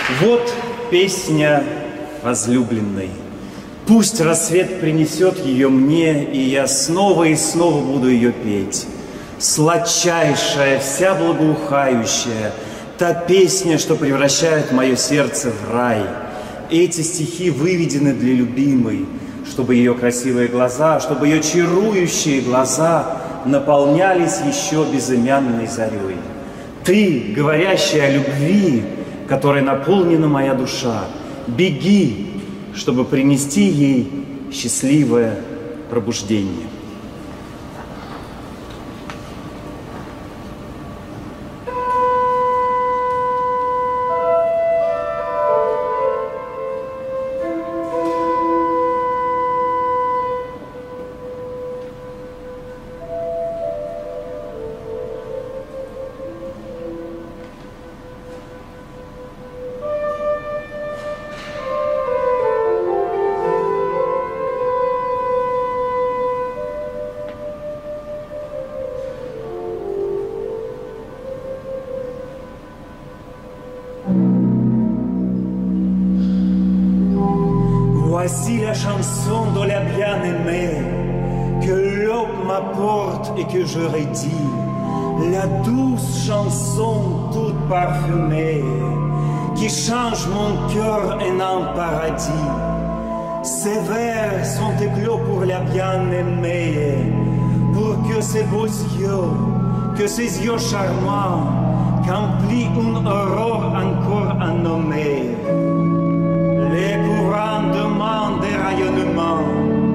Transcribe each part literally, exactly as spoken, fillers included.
Вот песня возлюбленной. Пусть рассвет принесет ее мне, и я снова и снова буду ее петь. Сладчайшая, вся благоухающая, та песня, что превращает мое сердце в рай. Эти стихи выведены для любимой, чтобы ее красивые глаза, чтобы ее чарующие глаза наполнялись еще безымянной зарей. Ты, говорящая о любви, которой наполнена моя душа, беги, чтобы принести ей счастливое пробуждение. Voici la chanson de la bien-aimée que l'aube m'apporte et que je rédis, la douce chanson toute parfumée qui change mon cœur en un paradis. Ces vers sont éclos pour la bien-aimée, pour que ses beaux yeux, que ses yeux charmants, qu'emplit une aurore encore à nommer. Les courants demandent des rayonnements.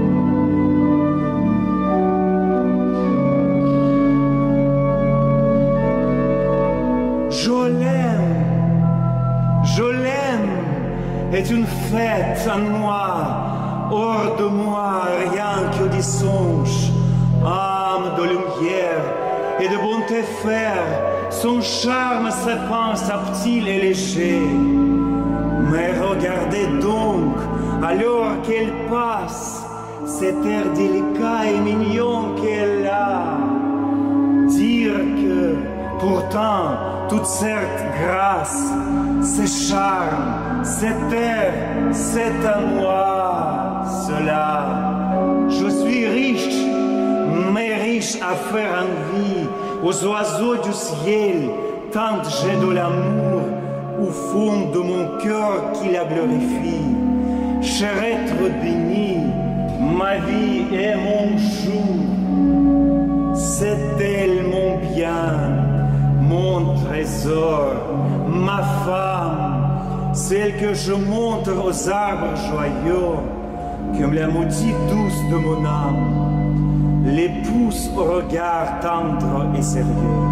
Je l'aime, je l'aime, est une fête en moi, hors de moi, rien que des songes, âme de lumière et de bonté faire, son charme s'épand subtil et léger. Mais regardez donc, alors qu'elle passe, cet air délicat et mignon qu'elle a. Dire que, pourtant, toute cette grâce, ce charme, cet air, c'est à moi, cela. Je suis riche, mais riche à faire envie aux oiseaux du ciel, tant j'ai de l'amour au fond de mon cœur qui la glorifie. Cher être béni, ma vie est mon jour. C'est elle mon bien, mon trésor, ma femme, celle que je montre aux arbres joyeux, comme la maudite douce de mon âme, l'épouse au regard tendre et sérieux.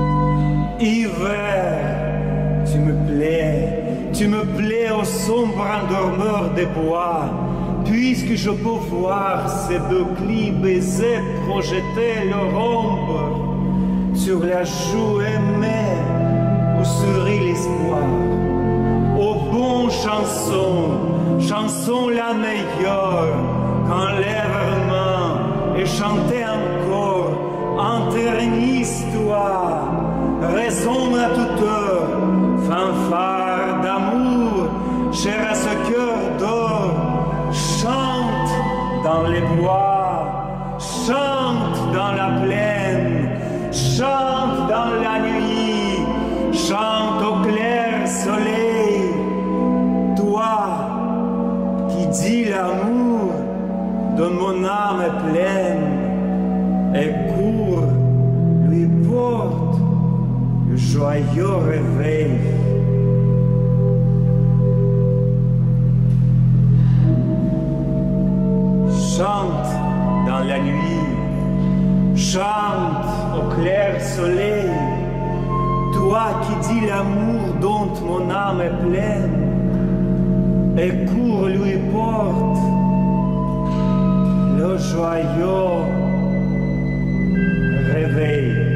Hiver, tu me plais, tu me plais au sombre endormeur des bois, puisque je peux voir ces boucliers baisers projeter leur ombre sur la joue aimée où sourit l'espoir. Ô bonne chanson, chanson la meilleure, quand lèvres et chanter encore, enternisse-toi, résonne à toute heure, fanfare d'amour, cher à ce cœur d'or, chante dans les bois, chante dans la plaine, chante dans la nuit, chante au clair soleil. Toi qui dis l'amour de mon âme est pleine, et cours lui porte le joyeux réveil. Chante dans la nuit, chante au clair soleil, toi qui dis l'amour dont mon âme est pleine, et cours lui porte le joyeux réveil.